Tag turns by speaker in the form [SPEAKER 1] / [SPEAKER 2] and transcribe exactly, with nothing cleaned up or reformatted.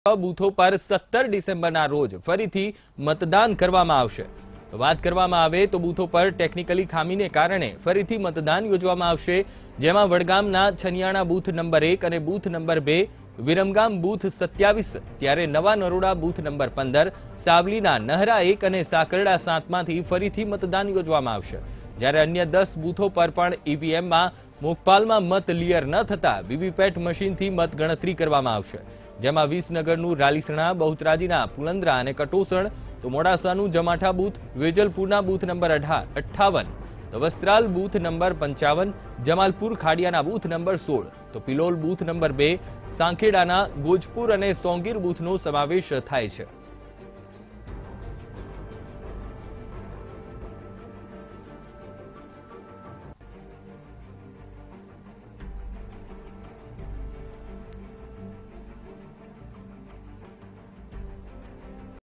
[SPEAKER 1] બૂથો પર સત્તર ડિસેમ્બરના રોજ ફરીથી મતદાન કરવામાં આવશે। વાત કરવામાં આવે તો બૂથો પર ટેકનિકલી ખામીને કારણે ફરીથી મતદાન યોજવામાં આવશે, જેમાં વડગામના છનિયાણા બૂથ નંબર એક અને બૂથ નંબર બે, વિરમગામ બૂથ સત્યાવીસ, ત્યારે નવા નરોડા બૂથ નંબર પંદર, સાવલીના નહરા એક અને સાકરડા સાતમાંથી ફરીથી મતદાન યોજવામાં આવશે। જ્યારે અન્ય દસ બૂથો પર પણ ઈવીએમમાં મોકપાલમાં મત ક્લિયર ન થતા વીવીપેટ મશીનથી મત ગણતરી કરવામાં આવશે, જેમાં વિસનગરનું રાલીસણા, બહુચરાજીના પુલંદ્રા અને કટોસણ, તો મોડાસાનું જમાઠા બૂથ, વેજલપુરના બૂથ નંબર અઠ્ઠાવન, વસ્ત્રાલ બૂથ નંબર પંચાવન, જમાલપુર ખાડિયાના બૂથ નંબર સોળ, તો પિલોલ બૂથ નંબર બે, સાંખેડાના ગોજપુર અને સોંગીર બૂથનો સમાવેશ થાય છે।